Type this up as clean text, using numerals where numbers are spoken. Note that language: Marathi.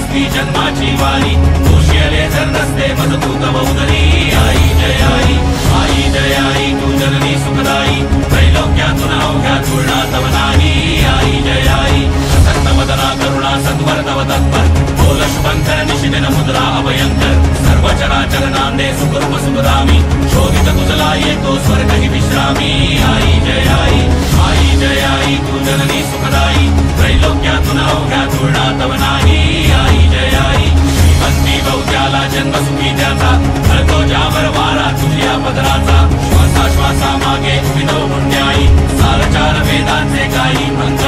असती जन्माची वारी दोषियले जर नसते मज तू गवउदरी आई जय आई आई जय आई तू जननी सुखदाई त्रैलोक्यातून अवघ्या तुळणा तव नाही आई जय आई प्रसन्न वदना करुणा सत्वर तव तत्पर बोल शुभंकर निशिदिन मुद्रा अभयंकर सर्व चराचर नांदे सुखरूप सुखदामी शोधित तुझला येतो स्वर्ग ही विश्रामी आई जय आई आई जय आई तू जननी सुखदाई त्रैलोक्यातून अवघ्या तुळणा तव नाही आई जय आई श्रीमंती बहुत्याला जन्म सुखी त्याचा घडतो ज्यावर वारा तुझ्या पदराचा श्वासा श्वासा मागे विनो पुण्याई सारचार वेदांचे काही